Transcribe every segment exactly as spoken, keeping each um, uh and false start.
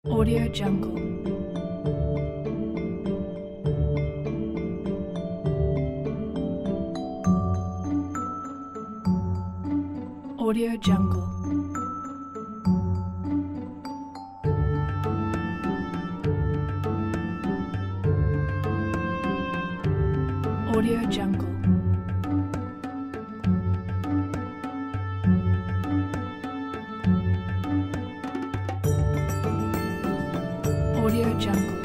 Audio Jungle. Audio Jungle. Audio Jungle. Audio Jungle.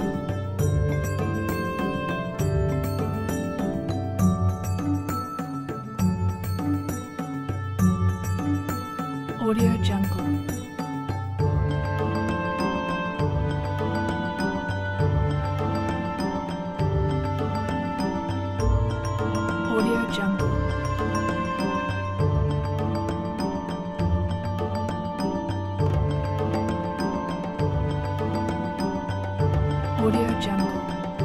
Audio Jungle. Audio Jungle. Audio Jungle.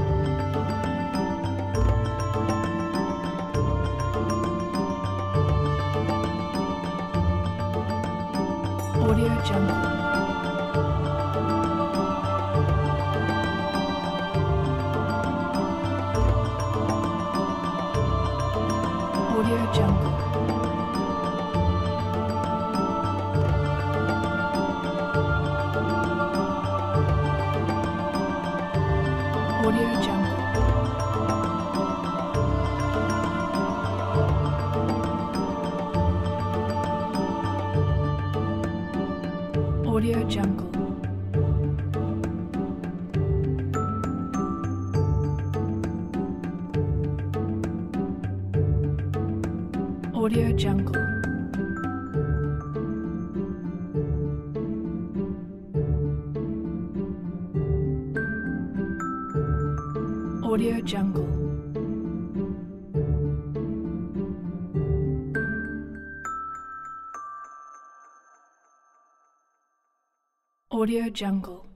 Audio Jungle. Audio Jungle. Audio Jungle. Audio Jungle. Audio Jungle. Audio Jungle. Audio Jungle.